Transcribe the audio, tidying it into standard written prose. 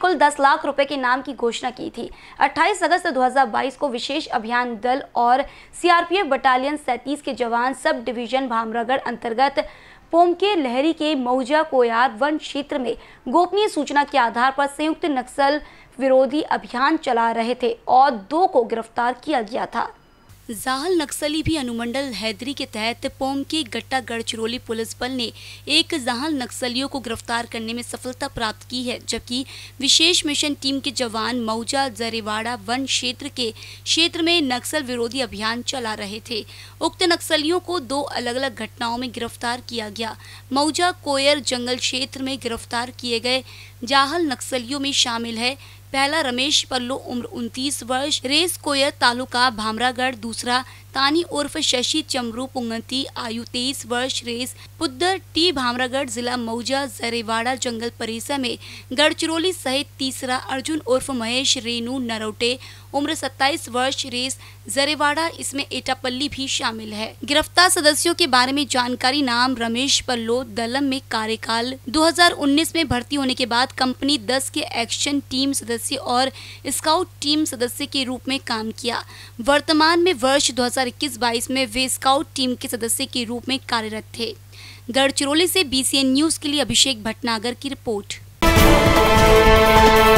कुल 10 लाख रुपए के इनाम की घोषणा की थी। 28 अगस्त 2022 को विशेष अभियान दल और सीआरपीएफ बटालियन 37 के जवान सब डिवीजन भामरागढ़ अंतर्गत पोमके लहरी के मौजा कोयार वन क्षेत्र में गोपनीय सूचना के आधार पर संयुक्त नक्सल विरोधी अभियान चला रहे थे और 2 को गिरफ्तार किया गया था। जाहल नक्सली भी अनुमंडल हैदरी के तहत पोमके गट्टा गढ़चिरौली पुलिस बल ने एक जाहल नक्सलियों को गिरफ्तार करने में सफलता प्राप्त की है, जबकि विशेष मिशन टीम के जवान मौजा जरेवाड़ा वन क्षेत्र में नक्सल विरोधी अभियान चला रहे थे। उक्त नक्सलियों को 2 अलग अलग घटनाओं में गिरफ्तार किया गया। मौजा कोयर जंगल क्षेत्र में गिरफ्तार किए गए जाहल नक्सलियों में शामिल है पहला रमेश पल्लो उम्र 29 वर्ष रेस कोयर तालुका भामरागढ़, दूसरा तानी उर्फ शशि चमरू पुंगती आयु 23 वर्ष रेस पुद्दर टी भामरागढ़ जिला मौजा जरेवाड़ा जंगल परिसर में गढ़चिरौली सहित तीसरा अर्जुन उर्फ महेश रेनू नरोटे उम्र 27 वर्ष रेस जरेवाड़ा, इसमें एटापल्ली भी शामिल है। गिरफ्तार सदस्यों के बारे में जानकारी नाम रमेश पल्लो दलम में कार्यकाल 2019 में भर्ती होने के बाद कंपनी 10 के एक्शन टीम सदस्य और स्काउट टीम सदस्य के रूप में काम किया। वर्तमान में वर्ष 2021-22 में वे स्काउट टीम के सदस्य के रूप में कार्यरत थे। गढ़चिरौली से BCN न्यूज के लिए अभिषेक भटनागर की रिपोर्ट।